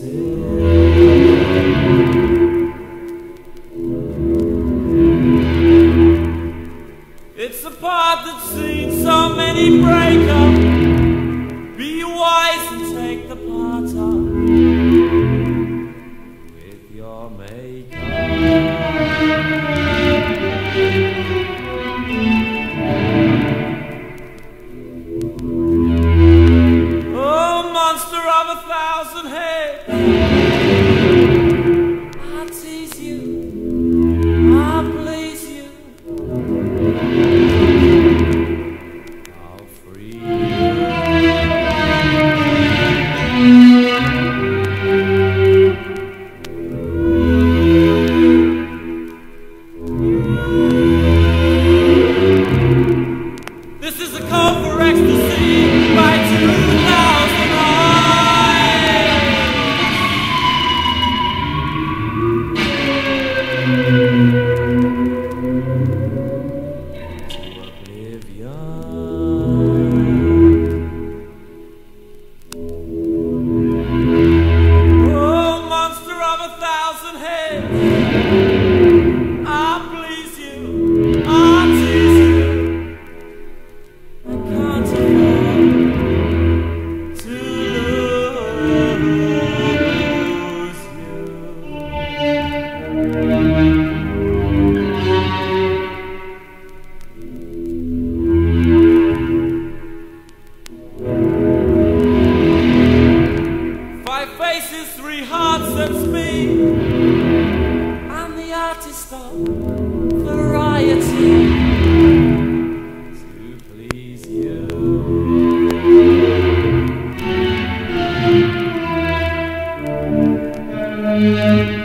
It's the part that's seen so many break up. Be wise and take the part up with your makeup. Oh, monster of 1,000 heads, I'll tease you, I'll please you, I'll free you. This is a call for ecstasy by 2,000 eyes. To oblivion. Oh, monster of 1,000 heads, I'll please you, I'll tease you. I can't afford to lose you. Five faces, 3 hearts, that's me. I'm the artist of variety. To please you.